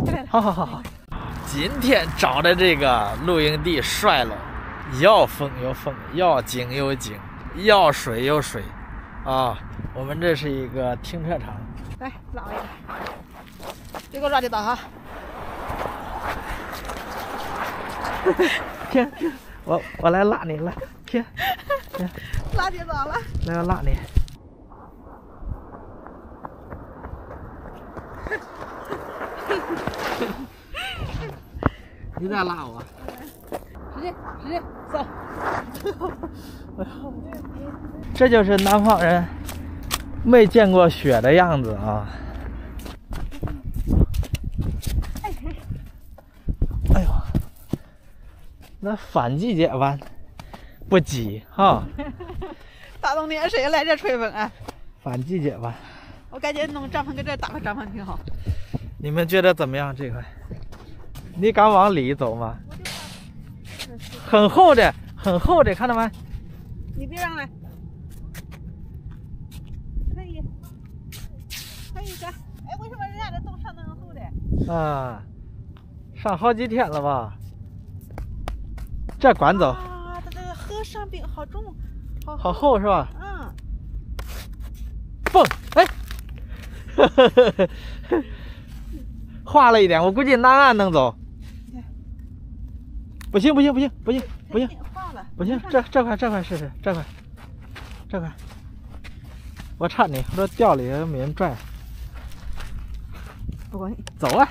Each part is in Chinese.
好好好好。今天找的这个露营地帅了，要风有风，要景有景，要水有水，啊，我们这是一个停车场。 来，拉一个，别给我抓地道哈。 停，我来拉你，来，停， 拉地道了。 来，我拉你。你再拉我， 使劲，走。 这就是南方人没见过雪的样子啊！哎呦，那反季节弯不急哈。 大冬天谁来这吹风啊？ 反季节弯。 我感觉弄帐篷跟这搭个帐篷挺好。 你们觉得怎么样？这块？你敢往里走吗？很厚的，很厚的，看到没？ 你别上来。可以干。哎，为什么人家这洞上那么厚的？ 啊，上好几天了吧？这管走。 啊，它这个河上冰好重， 好厚是吧？ 嗯。 蹦，哎，滑了一点，我估计南岸能走。不行，不行，这块试试，这块，我搀你，我说掉里没人拽。 不管你， 走啊！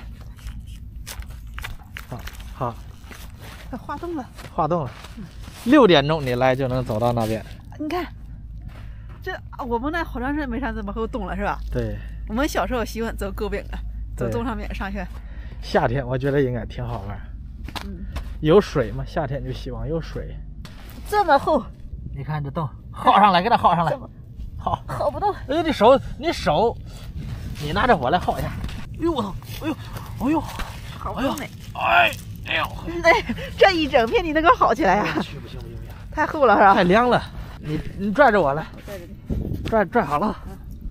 好， 它滑动了 ，6点钟你来就能走到那边。 你看，这我们那好长时间没上这么厚洞了，是吧？ 对。 我们小时候喜欢走沟边的，走洞上面上学。 夏天我觉得应该挺好玩。有水嘛，夏天就希望有水。 这么厚， 你看这洞，薅上来，给它薅上来。 薅不动。 哎，你拿着火来薅一下。哎呦我操！哎呦， 好不动呢。 哎呦！ 哎，这一整片你能给薅起来呀？ 不行， 太厚了是吧？ 太凉了。你拽着我来。 我拽着你。 拽好了。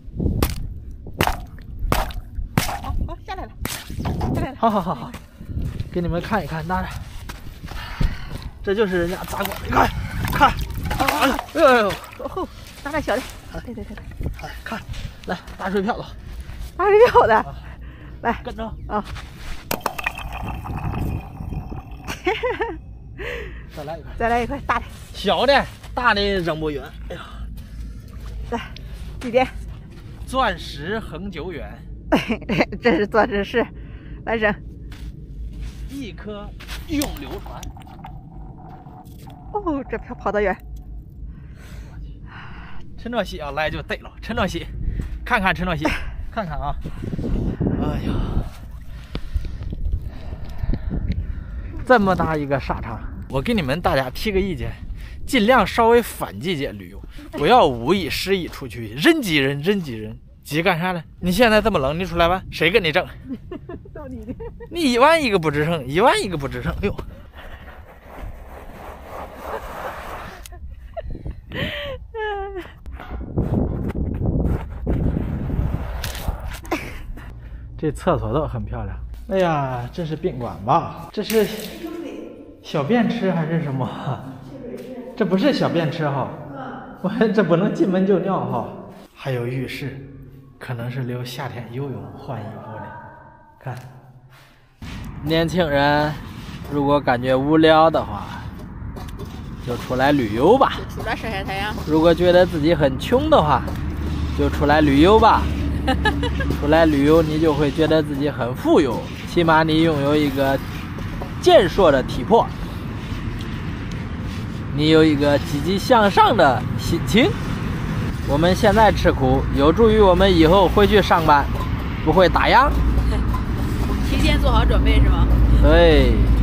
好，下来了。 好，给你们看一看，拿着。这就是人家砸锅，你看，哎呦， 多厚，拿点小的。对， 看，来打水漂子， 来跟着啊。再来一块大的， 小的，大的扔不远。哎呀， 来，几点？ 钻石恒久远。 这是钻石石，来扔。 一颗永流传。 哦，这票跑得远。 陈卓熙啊，来就对了。陈卓熙，看陈卓熙，看啊。哎呀，这么大一个沙场，我给你们大家提个意见，尽量稍微反季节旅游，不要5亿10亿出去，人挤人，挤干啥呢？你现在这么冷，你出来玩，谁跟你挣？ 都你的。 你1万一个不吱声，哎呦！这厕所都很漂亮。哎呀，这是宾馆吧？这是小便池还是什么？这不是小便池哈，这不能进门就尿哈。还有浴室，可能是留夏天游泳换衣服的。看，年轻人如果感觉无聊的话，就出来旅游吧。 出来晒晒太阳。 如果觉得自己很穷的话，就出来旅游吧。出来旅游，你就会觉得自己很富有，起码你拥有一个健硕的体魄，你有一个积极向上的心情。我们现在吃苦，有助于我们以后回去上班不会打烊。 提前做好准备是吗？ 对。